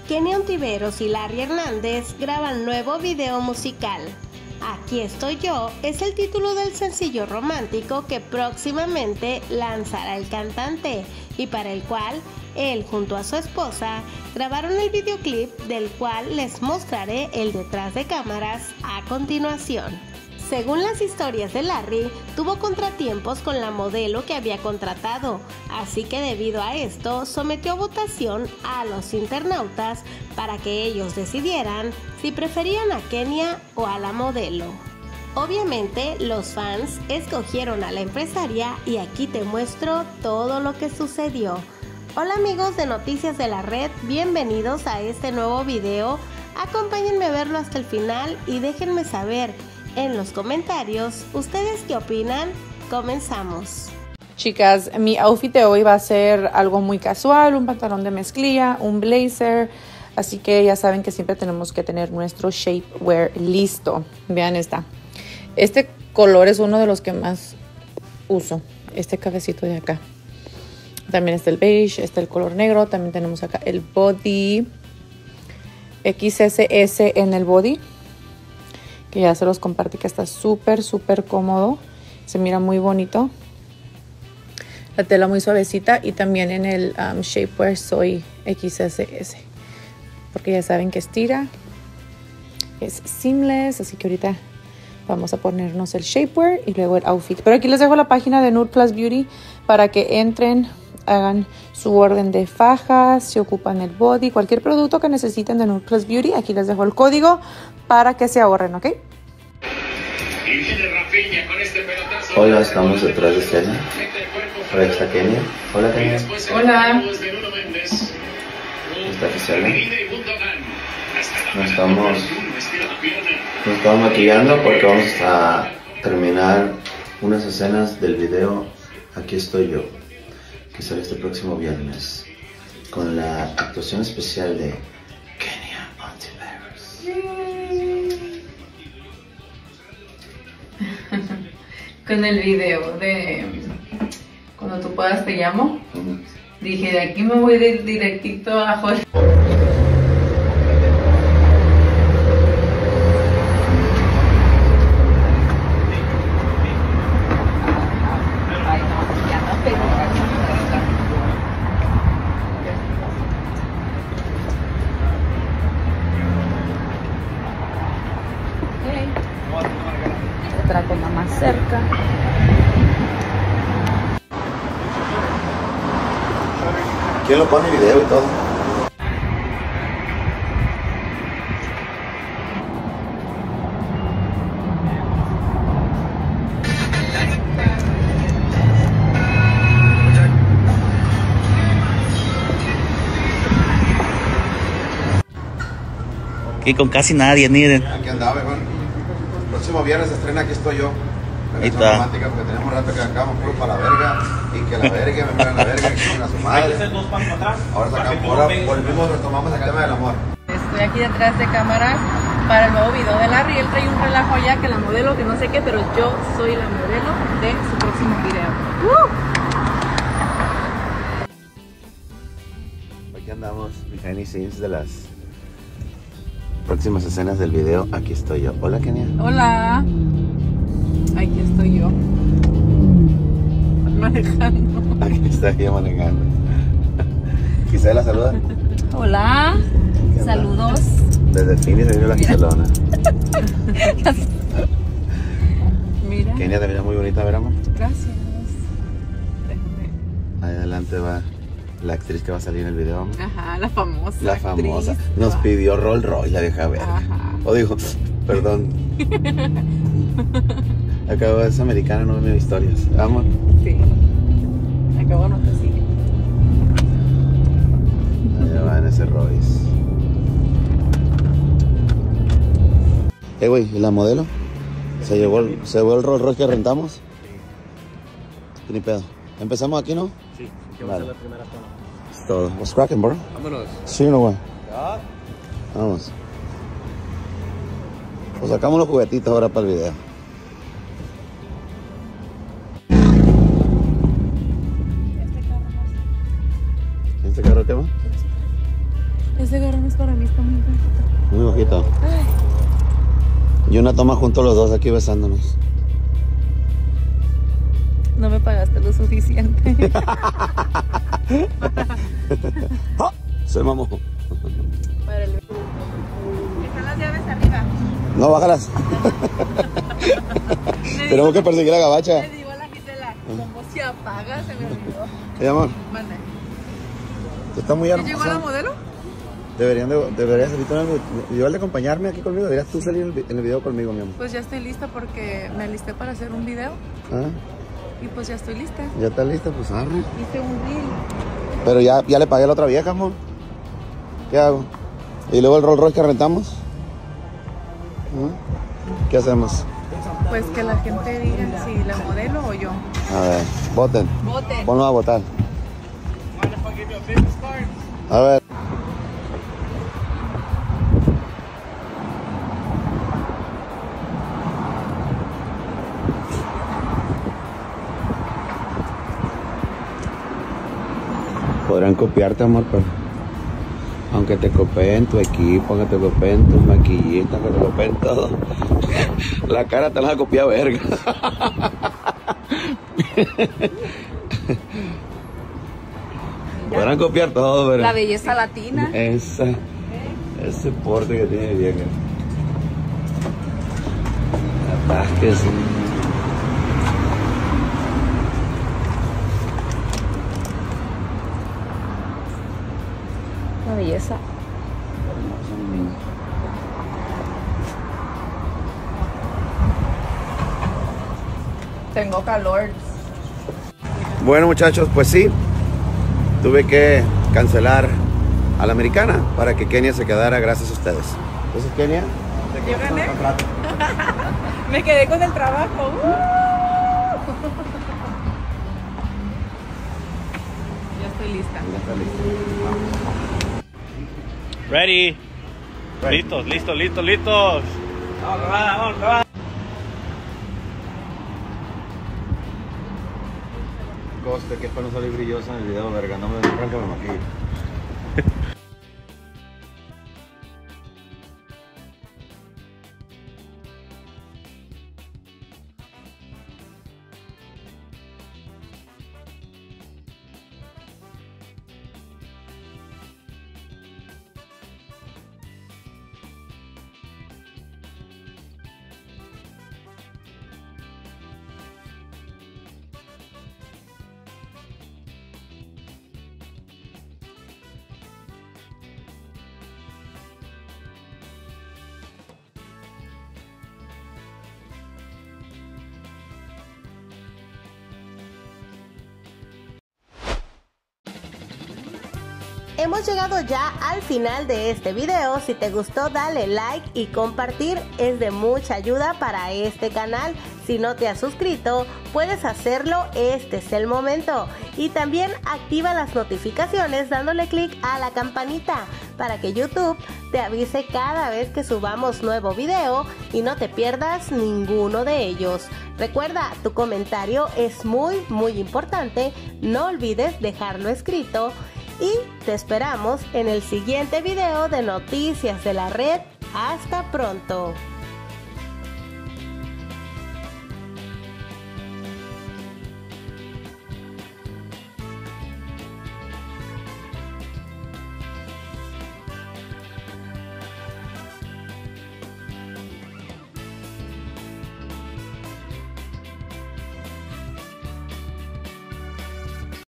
Kenia Ontiveros y Larry Hernández graban nuevo video musical. Aquí estoy yo es el título del sencillo romántico que próximamente lanzará el cantante y para el cual él junto a su esposa grabaron el videoclip del cual les mostraré el detrás de cámaras a continuación. Según las historias de Larry, tuvo contratiempos con la modelo que había contratado, así que debido a esto sometió a votación a los internautas para que ellos decidieran si preferían a Kenia o a la modelo. Obviamente los fans escogieron a la empresaria y aquí te muestro todo lo que sucedió. Hola amigos de Noticias de la Red, bienvenidos a este nuevo video. Acompáñenme a verlo hasta el final y déjenme saber en los comentarios, ¿ustedes qué opinan? Comenzamos. Chicas, mi outfit de hoy va a ser algo muy casual, un pantalón de mezclilla, un blazer, así que ya saben que siempre tenemos que tener nuestro shapewear listo. Vean esta. Este color es uno de los que más uso, este cafecito de acá. También está el beige, está el color negro, también tenemos acá el body XSS en el body. Que ya se los compartí que está súper cómodo, se mira muy bonito, la tela muy suavecita y también en el shapewear soy XSS porque ya saben que estira, es seamless, así que ahorita vamos a ponernos el shapewear y luego el outfit. Pero aquí les dejo la página de Nude Plus Beauty para que entren, hagan su orden de fajas, si ocupan el body, cualquier producto que necesiten de Nude Plus Beauty, aquí les dejo el código para que se ahorren, ¿ok? Hola, estamos detrás de escena. Hola, está Kenia. Hola, Kenia. Hola. Está Gisela. Nos estamos maquillando porque vamos a terminar unas escenas del video Aquí estoy yo, que sale este próximo viernes, con la actuación especial de Kenia Ontiveros. Con el video de Cuando tú puedas te llamo. Dije, de aquí me voy directito a Hollywood. Otra toma más cerca. ¿Quién lo pone video y todo? Y con casi nadie, miren. Aquí andaba, Iván. El próximo viernes se estrena Aquí estoy yo. Ahí está. Romántica, porque tenemos rato que acabamos puro para la verga. Y que la verga, me miran la verga, que son a su madre. Ahora sacamos, ahora volvimos, retomamos el tema del amor. Estoy aquí detrás de cámaras para el nuevo video de Larry. Él trae un relajo allá que la modelo, que no sé qué, pero yo soy la modelo de su próximo video. Aquí andamos, behind the scenes de las próximas escenas del video Aquí estoy yo. Hola, Kenia. Hola. Aquí estoy yo. Manejando. Aquí está ella manejando. Gisela, saluda. Hola. Saludos. Desde Phoenix se vino la Giselona. Mira. Kenia te mira muy bonita, a ver, amor. Gracias. Déjame. Ahí adelante va la actriz que va a salir en el video, amor. Ajá, la famosa. La famosa. Actriz. Nos pidió Roll Roy, la vieja verga. Ajá. O dijo, perdón. Acabo de ser americana, no veo historias. Amor. Sí. Acabo no te sigue. Allá va en ese Royce. Güey, ¿y la modelo? ¿Se llevó el Rolls Royce que rentamos? Ni pedo. ¿Empezamos aquí, no? Sí, que va a ser la primera toma. Es todo. What's cracking, bro? Vámonos. Sí, no, güey. Ya. Vamos. Pues sacamos los juguetitos ahora para el video. ¿Este carro qué va? Ese garrón es para mí, está muy bonito. Muy bajito. Y una toma juntos los dos aquí besándonos. No me pagaste lo suficiente. Se mamó. Están las llaves arriba. No, bájalas. Tenemos que perseguir a la gabacha. Le digo a la Gisela, ¿cómo se apaga? Se me olvidó. ¿Qué, amor? Mande. Está muy hermosa. ¿Llegó la modelo? Deberías salir igual de acompañarme aquí conmigo. Deberías tú salir en el video conmigo, mi amor. Pues ya estoy lista porque me alisté para hacer un video. ¿Ah? Y pues ya estoy lista. ¿Ya está lista? Pues arre. Hice un reel. Pero ya le pagué a la otra vieja, amor. ¿Qué hago? ¿Y luego el Rolls Royce que rentamos? ¿Ah? ¿Qué hacemos? Pues que la gente diga si la modelo o yo. A ver, voten. Voten. Ponlo a votar. A ver. Podrán copiarte, amor, pero aunque te copien tu equipo, aunque te copien tus maquillistas, aunque te copien todo, la cara te la vas a copiar, verga. Podrán copiar todo, pero La belleza latina. ese porte que tiene vieja. Atásquese. La belleza. Tengo calor. Bueno, muchachos, pues sí, tuve que cancelar a la americana para que Kenia se quedara gracias a ustedes. Entonces, Kenia, ¿Yo gané? Me quedé con el trabajo. Ya estoy lista. Ready. Listos, listos, listos, listos. Vamos. Coste, que es para no salir brillosa en el video, verga, no me arranca me maquillo. Hemos llegado ya al final de este video. Si te gustó, dale like y compartir, es de mucha ayuda para este canal. Si no te has suscrito, puedes hacerlo, este es el momento. Y también activa las notificaciones dándole clic a la campanita para que YouTube te avise cada vez que subamos nuevo video y no te pierdas ninguno de ellos. Recuerda, tu comentario es muy importante, no olvides dejarlo escrito. Y te esperamos en el siguiente video de Noticias de la Red. Hasta pronto.